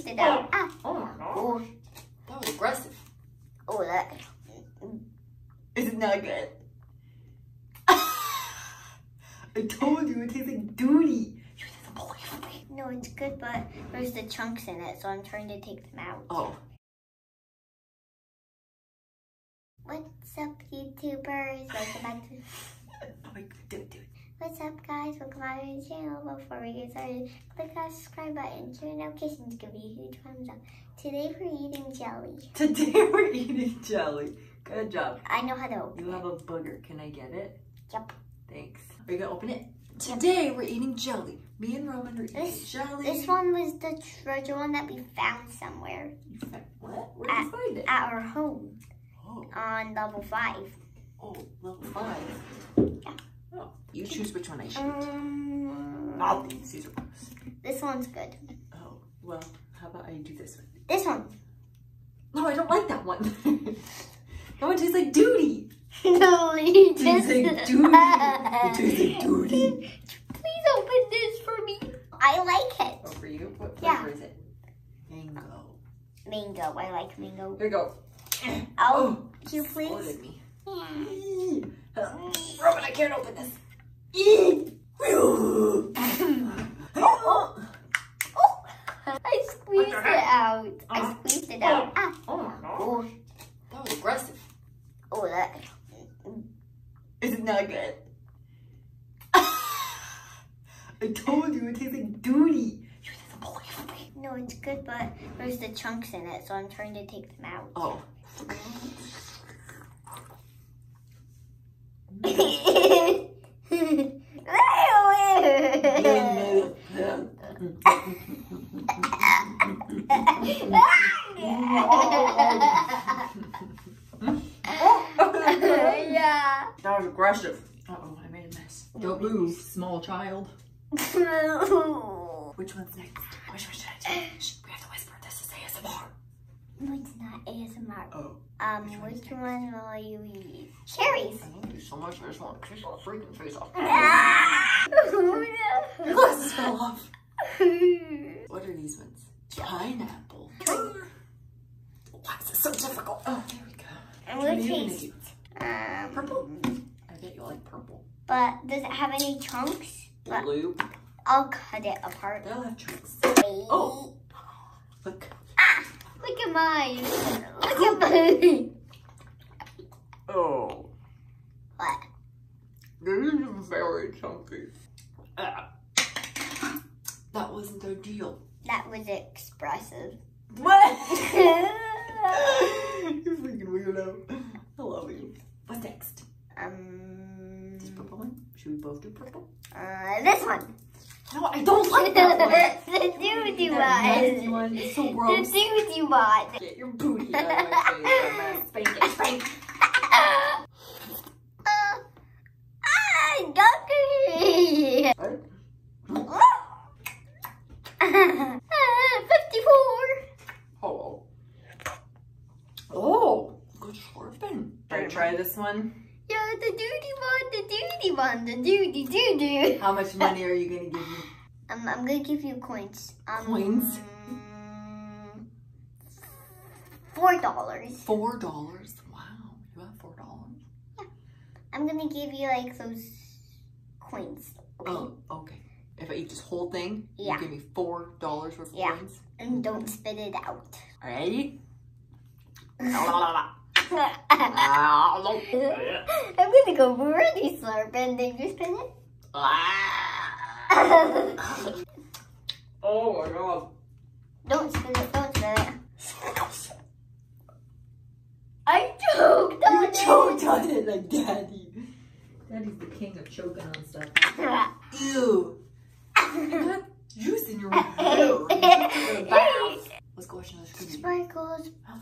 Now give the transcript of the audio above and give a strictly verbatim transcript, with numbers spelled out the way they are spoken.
squeezed it out. Ah. Oh my god. Oh. That was aggressive. Oh, that. Is it not good? I told you it tastes like duty. You didn't believe me. No, it's good, but there's the chunks in it, so I'm trying to take them out. Oh. What's up, YouTubers? Welcome back to... Oh my god, do it, do it. What's up, guys? Welcome back to the channel. Before we get started, click that subscribe button, turn notifications, give me a huge thumbs up. Today we're eating jelly. Today we're eating jelly. Good job. I know how to open You it. have a booger. Can I get it? Yep. Thanks. Are you gonna open it? Today we're eating jelly. Me and Roman are eating This, jelly. this one was the treasure one that we found somewhere. You found what? Where did you find it? At our home. Oh. On level five. Oh, level five. Yeah. Oh. You choose which one I shoot. Um, Not these. These are gross. This one's good. Oh, well, how about I do this one? This one. No, I don't like that one. That one tastes like duty. No, you It just... tastes like duty. It tastes like duty. Please open this for me. I like it. Oh, for you? What Yeah. flavor is it? Mango. Mango. I like mango. Here you go. Oh, could you please? Exploded me. Yeah. Roman, I can't open this. oh, oh. Oh. I squeezed it out. I squeezed it out. Ah. Oh my god. Oh, That was aggressive. oh that. Is it not good? I told you it tastes like duty. You didn't believe me. No, it's good, but there's the chunks in it, so I'm trying to take them out. Oh. Yeah. That was aggressive. Uh-oh, I made a mess. Don't move, small child. Which one's next? Which one should I do? Shh, we have to whisper. This is A S M R. No, it's not A S M R. Oh. Um, which one will you eat? Cherries. I love you so much. I just want to kiss your freaking face off. Your Oh, glasses fell off. no. What are these ones? Pineapple. Why is this so difficult? Oh, there we go. I'm What gonna are you gonna taste. do? Um, Purple? I bet you like purple. but does it have any chunks? But Blue? I'll cut it apart. They'll have chunks. Oh. Look. Ah, look at mine. Look at mine. Oh. What? This is very chunky. Ah. That wasn't their deal. That was expressive. What? You're freaking weirdo. I love you. What's next? Um, This purple one? Should we both do purple? uh, this one. No, I don't like that one. The doo-doo That nasty one. one. It's so The gross. doo-doo one. Get your booty out of my face. I'm gonna spank it. Spank. Uh, ah, Doctor. What? fifty-four. Oh. Oh. Good slurping. Should I try this one? Yeah, the doody one, the doody one, the doody doo doo. How much money are you gonna give me? Um, I'm gonna give you coins. Um, Coins? Four dollars. Four dollars. Wow. You have four dollars. I'm gonna give you like those coins. Okay? Oh, okay. If I eat this whole thing, Yeah. you give me four dollars worth of Yeah. coins. And don't spit it out. Ready? I'm gonna go really slurp and then you spin it. Oh my god. Don't spin it, don't spin it. I choked on You it. choked on it like daddy. Daddy's the king of choking on stuff. Ew. You got juice in your hair. You took it to the bath. Let's go watch another screen. Sparkles. Oh